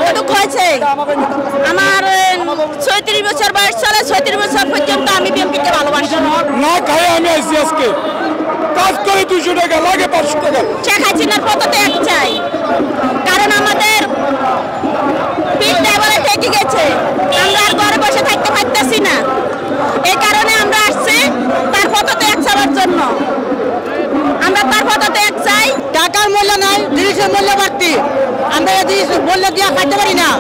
কতটুকু হয়েছে? আমার 36 বছর বয়স চলে, 36 বছর পর্যন্ত আমি বিএনপিকে ভালোবাসি। না খাই আমি আইসি আজকে কাজ করে 200 টাকা লাগে 500 টাকা। শেখ হাসিনার পদত্যাগ চাই, কারণ আমাদের পিঠটা এবারে ঠেকে গেছে, আমরা আর ঘরে বসে থাকতে পারতেছি না। এই কারণে আমরা আসছি তার পদত্যাগ চাওয়ার জন্য। আমরা তার পদত্যাগ চাই। টাকার মূল্য নাই, জিনিসের মূল্য বাড়তি, আমরা এই জিনিস মূল্য দিয়ে খাইতে পারি না।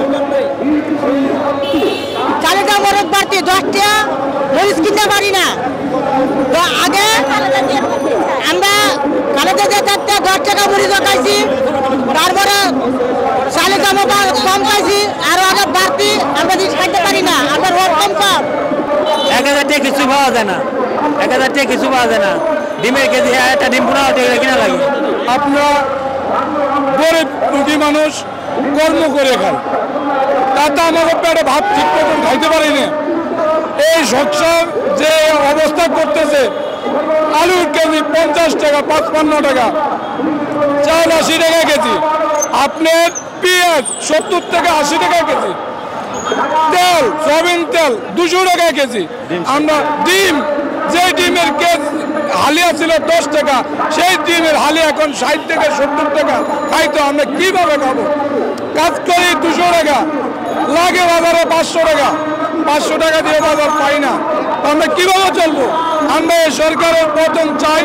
চালের দাম অনেক বাড়তি, 10 টাকা মরিচ কিনতে পারি না। তো আগে আমরা কালেতে যে 10 টাকা মরিচ খাইছি, তারপরে চালের দামও কম খাইছি, আরো আগে বাড়তি, আমরা জিনিস খাইতে পারি না, আমরা রোড কম কম। 1000 টাকা কিছু পাওয়া যায় না, 1000 টাকা কিছু পাওয়া যায় না। ডিমের কেজি একটা ডিম 15 টাকা কিনা লাগে। আপনারা গরিব দুঃখী মানুষ কর্ম করে খায়, তাতে আমাকে পেটে ভাত ঠিক মতন খাইতে পারি না। এই সংসার যে অবস্থা করতেছে, আলুর কেজি 50 টাকা, 55 টাকা, চাল 80 টাকা কেজি, আপনার পেঁয়াজ 70 থেকে 80 টাকা কেজি, তেল সয়াবিন তেল 200 টাকা কেজি। আমরা ডিম, যে ডিমের কেজি হালিয়া ছিল 10 টাকা, সেই ডিমের হালিয়া এখন 60 থেকে 70 টাকা। খাইতো আমরা কিভাবে খাবো? কাজ করি 200 টাকা, লাগে বাজারে 500 টাকা, 500 টাকা দিয়ে বাজার পাই না, আমরা কিভাবে চলবো? আমরা এই সরকারের পতন চাই,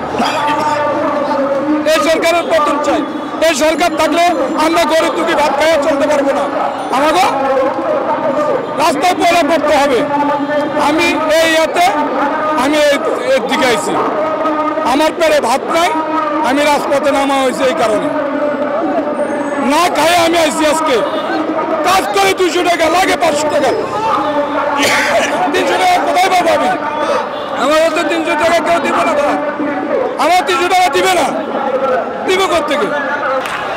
এই সরকারের পতন চাই। এই সরকার থাকলে আমরা গরিব দুঃখী ভাত খাইয়া চলতে পারবো না, আমাকে রাস্তায় পড়ে পড়তে হবে। আমি এই ইয়েতে আমি এর দিকে আইছি, আমার পেটে ভাত নাই, আমি রাজপথে নামা হয়েছে এই কারণে। না খাই আমি আইছি আজকে কাজ করে 200 টাকা লাগে 500 টাকা, 300 টাকা কোথায় পাবো আমি? আমার হচ্ছে 300 টাকা কেউ দিবে না, আমার 300 টাকা দিবে না, দিবে কোথেকে?